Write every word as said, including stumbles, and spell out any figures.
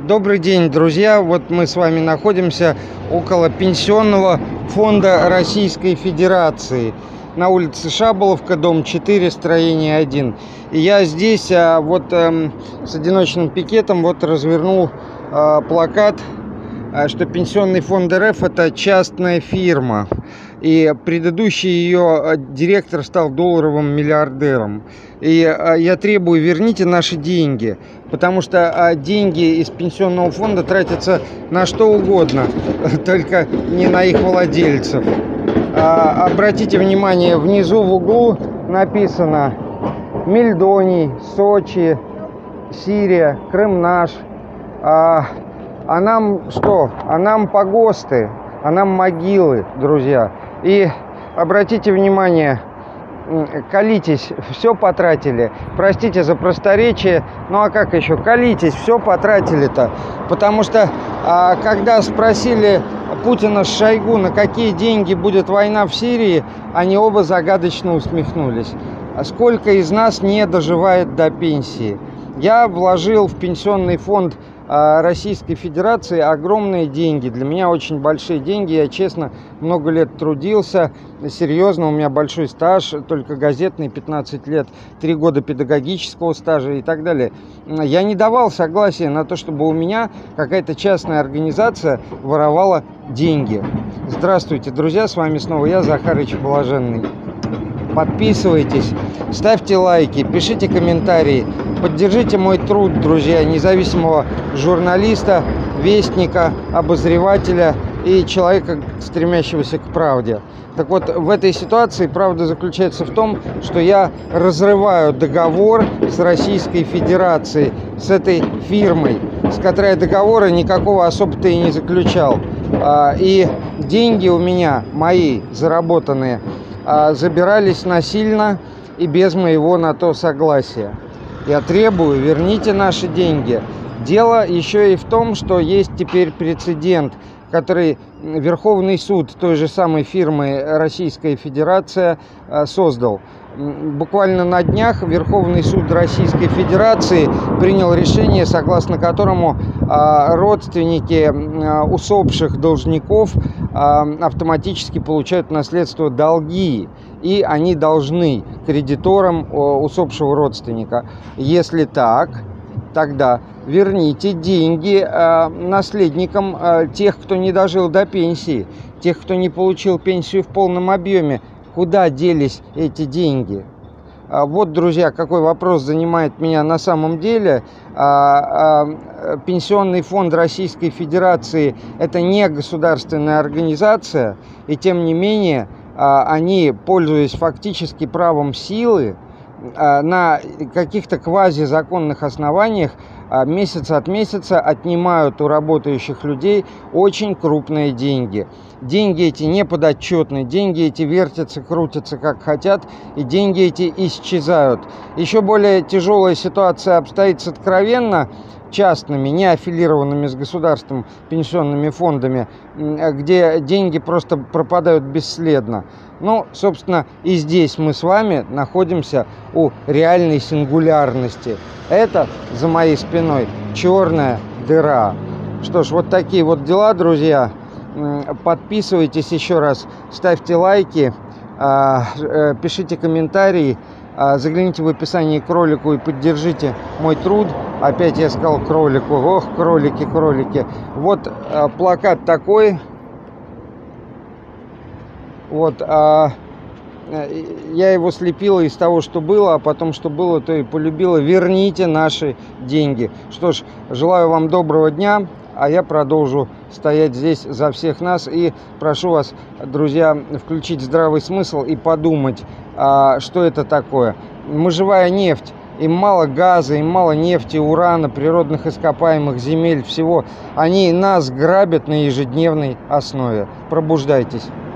Добрый день, друзья! Вот мы с вами находимся около Пенсионного фонда Российской Федерации на улице Шаболовка, дом четыре, строение один. И я здесь а, вот эм, с одиночным пикетом вот развернул а, плакат, а, что Пенсионный фонд РФ — это частная фирма. И предыдущий ее директор стал долларовым миллиардером. И а, я требую, верните наши деньги. Потому что а, деньги из пенсионного фонда тратятся на что угодно, только не на их владельцев. А, обратите внимание, внизу в углу написано Мельдоний, Сочи, Сирия, Крым наш. А, а нам что? А нам погосты, а нам могилы, друзья. И обратите внимание, колитесь, все потратили. Простите за просторечие, ну а как еще? Колитесь, все потратили-то. Потому что, а, когда спросили Путина с Шойгу, на какие деньги будет война в Сирии, они оба загадочно усмехнулись. А сколько из нас не доживает до пенсии? Я вложил в Пенсионный фонд Российской Федерации огромные деньги. Для меня очень большие деньги. Я, честно, много лет трудился. Серьезно, у меня большой стаж, только газетный, пятнадцать лет, три года педагогического стажа и так далее. Я не давал согласия на то, чтобы у меня какая-то частная организация воровала деньги. Здравствуйте, друзья, с вами снова я, Захарыч Блаженный. Подписывайтесь, ставьте лайки, пишите комментарии, поддержите мой труд, друзья, независимого журналиста, вестника, обозревателя и человека, стремящегося к правде. Так вот, в этой ситуации правда заключается в том, что я разрываю договор с Российской Федерацией, с этой фирмой, с которой я договора никакого особо-то и не заключал. И деньги у меня, мои, заработанные, забирались насильно и без моего на то согласия. Я требую, верните наши деньги. Дело еще и в том, что есть теперь прецедент, который Верховный суд той же самой фирмы Российская Федерация создал. Буквально на днях Верховный суд Российской Федерации принял решение, согласно которому родственники усопших должников автоматически получают в наследство долги, и они должны кредиторам усопшего родственника. Если так, тогда верните деньги наследникам тех, кто не дожил до пенсии, тех, кто не получил пенсию в полном объеме. Куда делись эти деньги? Вот, друзья, какой вопрос занимает меня на самом деле. Пенсионный фонд Российской Федерации – это не государственная организация, и тем не менее они, пользуясь фактически правом силы, на каких-то квазизаконных основаниях месяц от месяца отнимают у работающих людей очень крупные деньги. Деньги эти не подотчетны, деньги эти вертятся, крутятся как хотят, и деньги эти исчезают. Еще более тяжелая ситуация обстоит с откровенно частными, не аффилированными с государством пенсионными фондами, где деньги просто пропадают бесследно. Ну, собственно, и здесь мы с вами находимся у реальной сингулярности. Это за моей спиной черная дыра. Что ж, вот такие вот дела, друзья. Подписывайтесь еще раз, ставьте лайки, пишите комментарии, загляните в описание к ролику и поддержите мой труд. Опять я сказал кролику. Ох, кролики, кролики. Вот плакат такой. Вот, а, я его слепила из того, что было, а потом, что было, то и полюбила. Верните наши деньги. Что ж, желаю вам доброго дня, а я продолжу стоять здесь за всех нас. И прошу вас, друзья, включить здравый смысл и подумать, а, что это такое. Мы живая нефть. Им мало газа, им мало нефти, урана, природных ископаемых, земель, всего. Они нас грабят на ежедневной основе. Пробуждайтесь.